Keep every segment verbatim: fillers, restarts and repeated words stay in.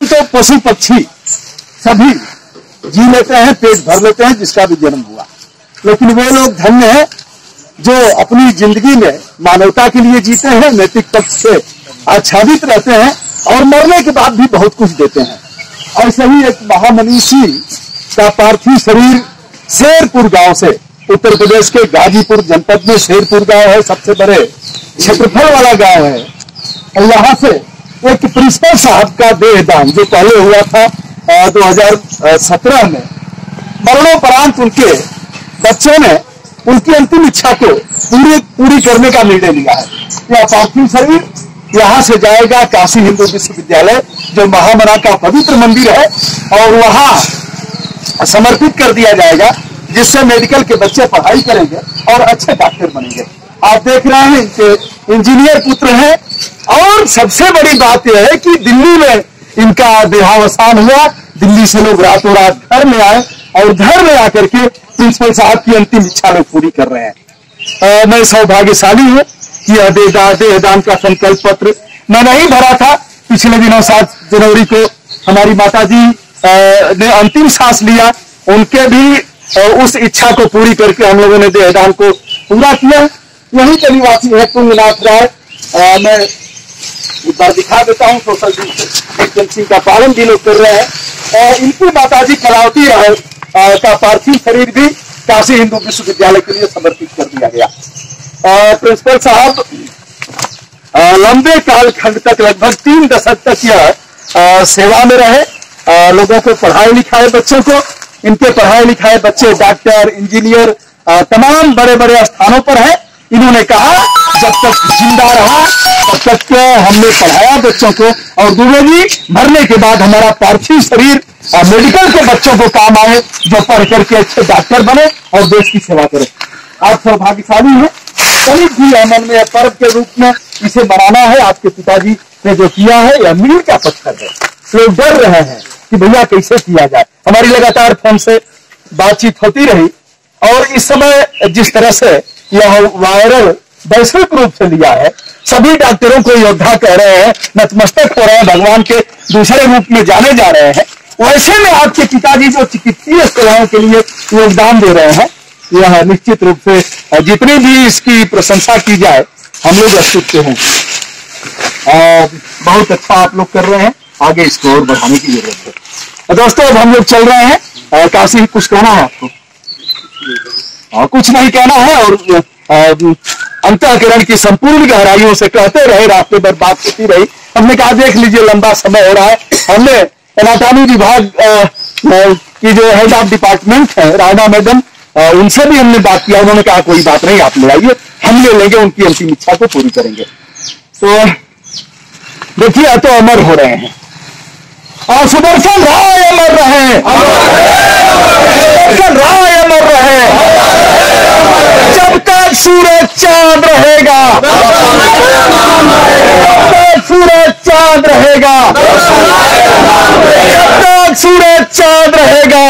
तो पशु पक्षी सभी जी लेते हैं, पेट भर लेते हैं जिसका भी जन्म हुआ, लेकिन वो लोग धन्य है जो अपनी जिंदगी में मानवता के लिए जीते हैं, नैतिक पक्ष से आच्छादित रहते हैं और मरने के बाद भी बहुत कुछ देते हैं। ऐसे ही एक महामनीषी का पार्थिव शरीर शेरपुर गांव से, उत्तर प्रदेश के गाजीपुर जनपद में शेरपुर गांव है, सबसे बड़े क्षेत्रफल वाला गांव है, और यहाँ से एक प्रिंसिपल साहब का देहदान जो पहले हुआ था दो हजार सत्रह में, मरणोपरांत उनके बच्चों ने उनकी अंतिम इच्छा को पूरी पूरी करने का निर्णय लिया है। यह पार्थिव शरीर यहाँ से जाएगा काशी हिंदू विश्वविद्यालय, जो महामना का पवित्र मंदिर है, और वहाँ समर्पित कर दिया जाएगा, जिससे मेडिकल के बच्चे पढ़ाई करेंगे और अच्छे डॉक्टर बनेंगे। आप देख रहे हैं इनके इंजीनियर पुत्र हैं, और सबसे बड़ी बात यह है कि दिल्ली में इनका देहावसान हुआ। दिल्ली से लोग रातों रात घर में आए और घर में आकर के प्रिंसिपल साहब की अंतिम इच्छा लोग पूरी कर रहे हैं। आ, मैं सौभाग्यशाली हूँ कि यह देहदान का संकल्प पत्र मैं नहीं भरा था। पिछले दिनों सात जनवरी को हमारी माता जी ने अंतिम सांस लिया, उनके भी आ, उस इच्छा को पूरी करके हम लोगों ने देहदान को पूरा किया। यही के निवासी है तुंगनाथ राय। मैं एक बार दिखा देता हूँ, सोशल डिस्टेंसिंग का पालन भी लोग कर रहे हैं। और इनकी माता जी कलावती राय का पार्थिव शरीर भी काशी हिंदू विश्वविद्यालय के लिए समर्पित कर दिया गया। प्रिंसिपल साहब लंबे कालखंड तक, लगभग तीन दशक तक यह सेवा में रहे, आ, लोगों को पढ़ाए लिखाए, बच्चों को, इनके पढ़ाए लिखाए बच्चे डॉक्टर, इंजीनियर, तमाम बड़े बड़े स्थानों पर है। इन्होंने कहा जब तक जिंदा रहा तब तक हमने पढ़ाया बच्चों को, और दुबे जी मरने के बाद हमारा पार्थिव शरीर मेडिकल के बच्चों को काम आए, जो पढ़ करके अच्छे डॉक्टर बने और देश की सेवा करें। आप सौभाग्यशाली हैं। दलित भी अमन में पर्व के रूप में इसे मनाना है। आपके पिताजी ने जो किया है यह मील का पत्थर है। लोग डर रहे हैं कि भैया कैसे किया जाए। हमारी लगातार फोन से बातचीत होती रही, और इस समय जिस तरह से यह वायरल वैश्विक रूप से लिया है, सभी डॉक्टरों को योद्धा कह रहे हैं, नतमस्तक हो रहे हैं, भगवान के दूसरे रूप में जाने जा रहे हैं। वैसे में आपके पिताजी जो चिकित्सीय सेवाओं के लिए योगदान दे रहे हैं, यह निश्चित रूप से जितनी भी इसकी प्रशंसा की जाए हम लोग स्तुत्य हैं। बहुत अच्छा आप लोग कर रहे हैं, आगे इसको और बढ़ाने की जरूरत है। और दोस्तों अब हम लोग चल रहे हैं काशी। कुछ कहना है आपको? आ, कुछ नहीं कहना है, और अंतःकरण की संपूर्ण गहराइयों से कहते रहे, रास्ते पर बात होती रही। हमने कहा देख लीजिए लंबा समय हो रहा है। हमने एनाटॉमी विभाग की जो हेड ऑफ डिपार्टमेंट है रायना मैडम, उनसे भी हमने बात किया। उन्होंने कहा कोई बात नहीं, आप ले आइए, हम ले लेंगे, उनकी अंतिम इच्छा को पूरी करेंगे। तो देखिए तो अमर हो रहे हैं, और सुदर्शन राय अमर रहे, सुदर्शन राय अमर रहे, जब तक सूरज चांद रहेगा, जब तक सूरज चांद रहेगा, जब तक सूरज चांद रहेगा।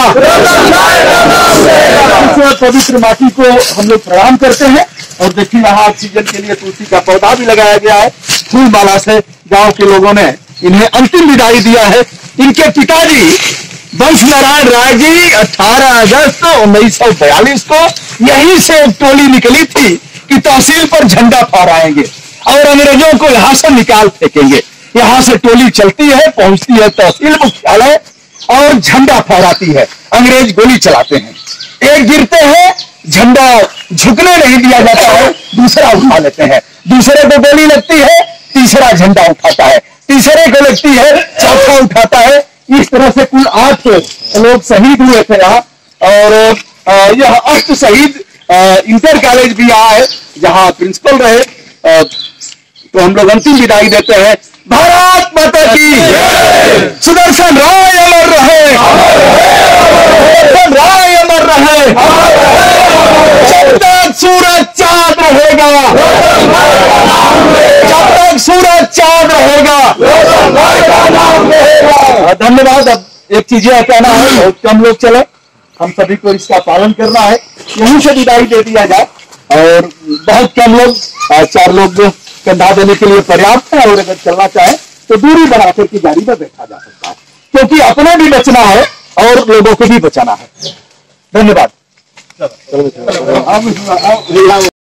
पवित्र माटी को हम लोग प्रणाम करते हैं। और देखिए यहाँ ऑक्सीजन के लिए तुलसी का पौधा भी लगाया गया है। फूल माला से गांव के लोगों ने इन्हें अंतिम विदाई दिया है। इनके पिताजी वंश नारायण राय जी अठारह अगस्त उन्नीस सौ बयालीस को यहीं से एक टोली निकली थी कि तहसील पर झंडा फहराएंगे और अंग्रेजों को यहाँ से निकाल फेंकेंगे। यहाँ से टोली चलती है, पहुंचती है तहसील मुख्यालय और झंडा फहराती है। अंग्रेज गोली चलाते हैं, एक गिरते हैं, झंडा झुकने नहीं दिया जाता है, दूसरा उठा लेते हैं। दूसरे को गोली लगती है, तीसरा झंडा उठाता है, तीसरे को लगती है, चौथा उठाता है। इस तरह से कुल आठ लोग शहीद हुए थे यहाँ। और यह अष्ट शहीद इंटर कॉलेज भी यहाँ है जहाँ प्रिंसिपल रहे। तो हम लोग अंतिम विदाई देते हैं। भारत माता की, सुदर्शन राय अमर रहे, सुदर्शन राय अमर रहे, जब तक सूरज चांद रहेगा, जब तक सूरज चांद रहेगा। धन्यवाद। अब एक चीज यह कहना है, बहुत कम लोग चले, हम सभी को इसका पालन करना है, यहीं से विदाई दे दिया जाए। और बहुत कम लोग, चार लोग कंधा देने के लिए पर्याप्त है, और अगर चलना चाहे तो दूरी बना करके गाड़ी में बैठा जा सकता है। क्योंकि अपने भी बचना है और लोगों को भी बचाना है। धन्यवाद।